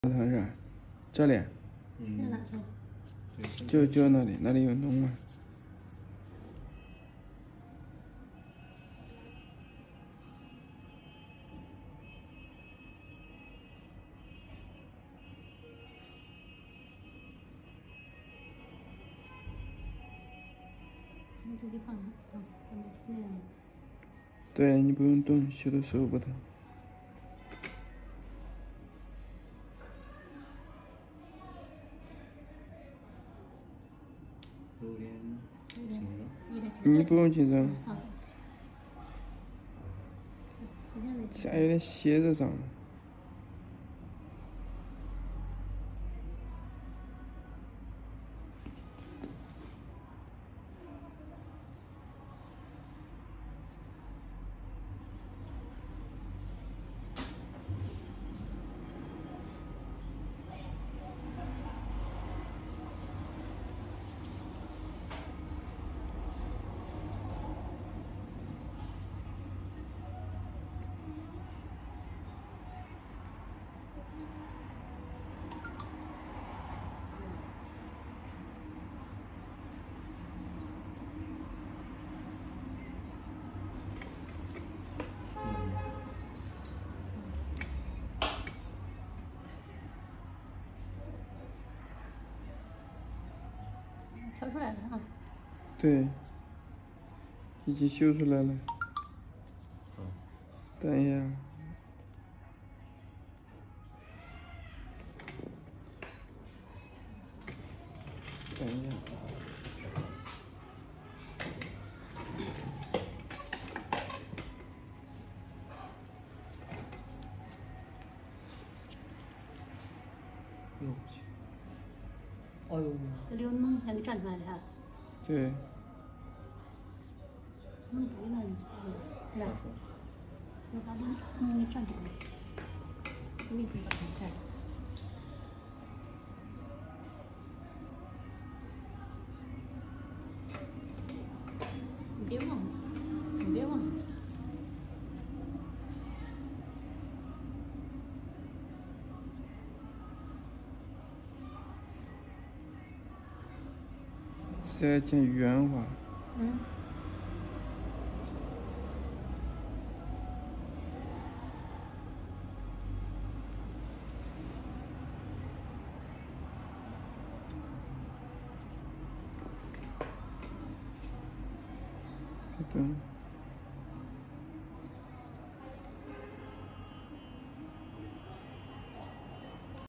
头是吧？这里， 是哪头？ 就那里，那里有脓吗？ 你这地方啊，还没去那样。 对，你不用动，修的手不疼。 有点紧张。 你不用紧张， 放松。 这有点血在上。 挑出来了啊！ 对，已经修出来了。等一下。等一下。 哟，哎呦， 这流脓还给站出来了哈。 对。 脓多呢，是吧？我把脓给站出来，我给你把它开。你别忘了，你别忘了。 这讲原话。等。